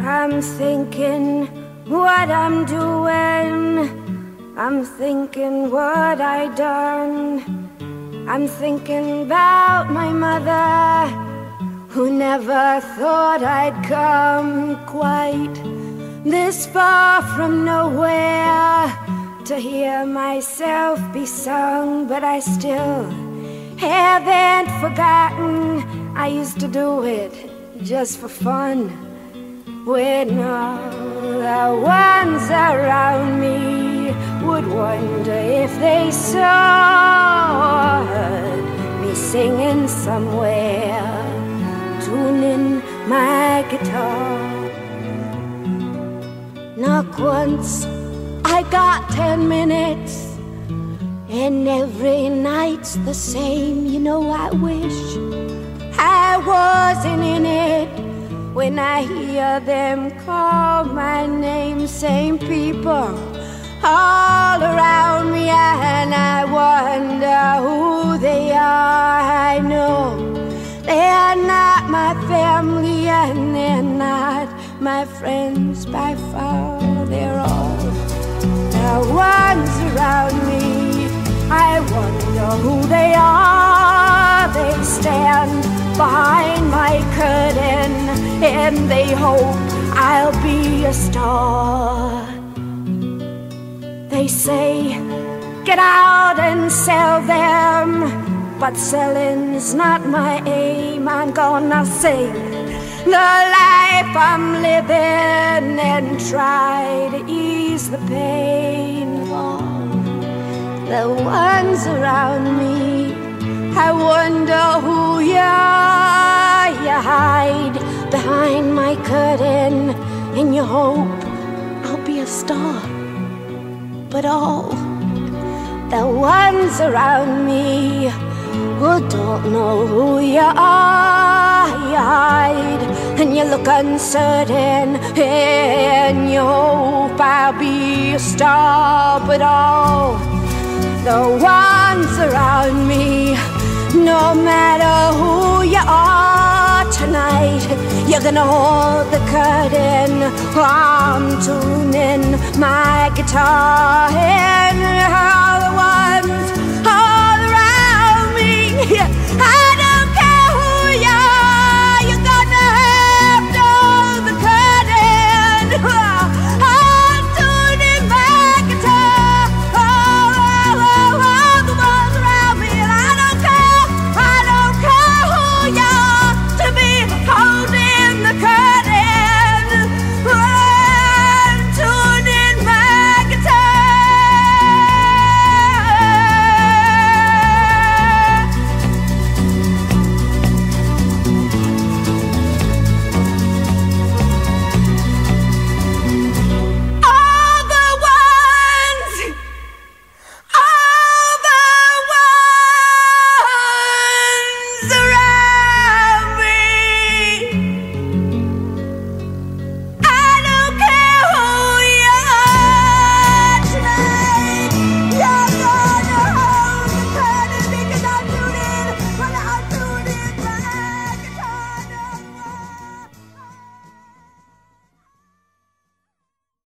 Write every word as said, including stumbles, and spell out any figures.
I'm thinking what I'm doing, I'm thinking what I done. I'm thinking about my mother, who never thought I'd come quite this far from nowhere to hear myself be sung. But I still haven't forgotten I used to do it just for fun, when all the ones around me would wonder if they saw me singing somewhere, tuning my guitar. Not once, I got ten minutes, and every night's the same. You know, I wish I wasn't in it when I hear them call my name. Same people all around me, and I wonder who they are. I know they're not my family, and they're not my friends by far. They're all the ones around me. I wonder who they are. They stand behind my curtain and they hope I'll be a star. They say, get out and sell them, but selling's not my aim. I'm gonna sing the life I'm living and try to ease the pain of all the ones around me. I wonder who you are. You hide behind my curtain and you hope I'll be a star. But all the ones around me who don't know who you are, you hide and you look uncertain and you hope I'll be a star. But all the ones around me, no matter who you are tonight, you're gonna hold the curtain. I'm tuning my guitar, and all the ones all around me, I don't care who you are.